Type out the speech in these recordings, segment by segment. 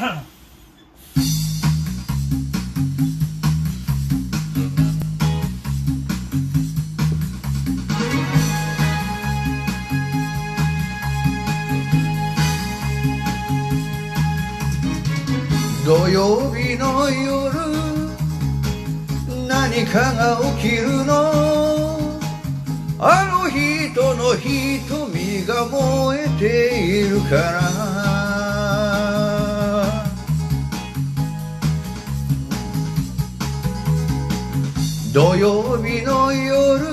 土曜日の夜何かが起きるのあの人の瞳が燃えているから土曜日の夜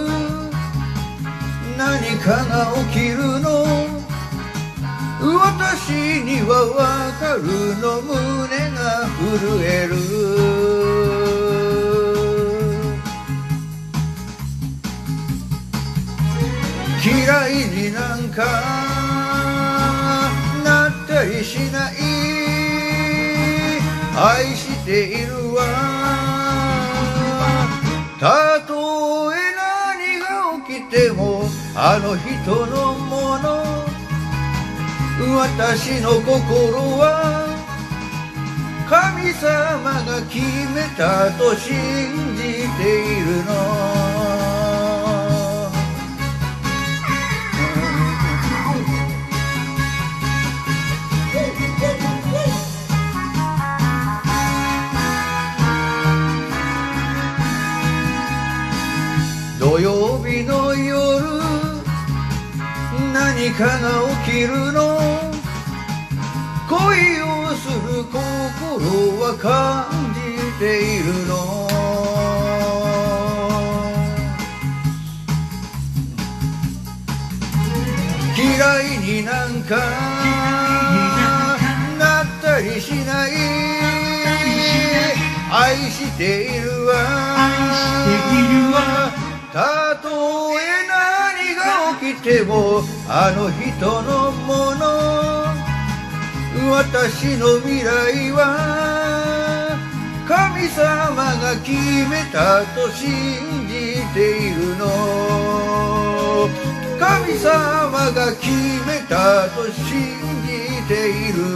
何かが起きるの私にはわかるの胸が震える嫌いになんかなったりしない愛しているわたとえ何が起きてもあの人のもの私の心は神様が決めたと信じているの土曜日の夜何かが起きるの恋をする心は感じているの嫌いになんかなったりしない愛しているわたとえ何が起きてもあの人のもの私の未来は神様が決めたと信じているの神様が決めたと信じている